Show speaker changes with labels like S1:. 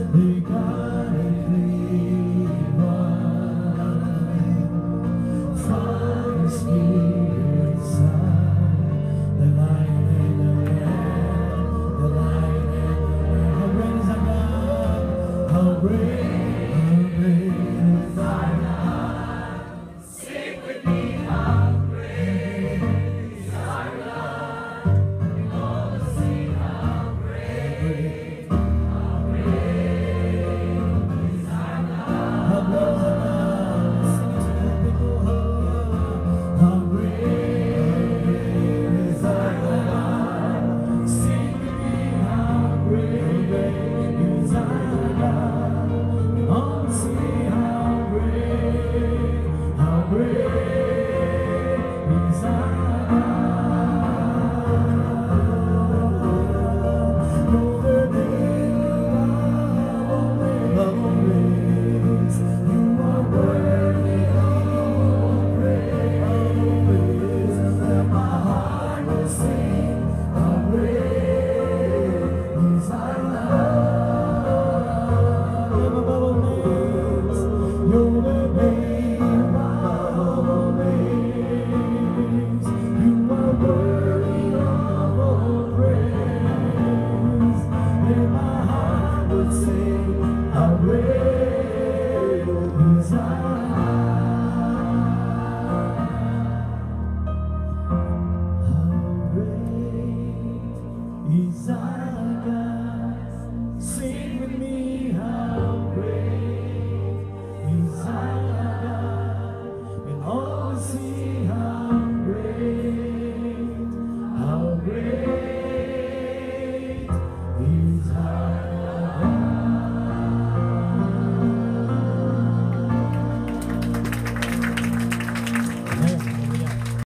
S1: They got a clean one from the Spirit side. The Lion and the Lamb, the Lion and the Lamb. How great is our God? How great is our God? Sing with me, how great is our God. Oh, sing how great is our God. How great is our God? Sing to the people. How great is our God? Sing with me, how great is our God. Oh, sing how great is our God. You're the name of always. You are worthy of praise. And my heart will sing how great is our love. You're the name of always. You are worthy of all praise. And my heart will sing how great is our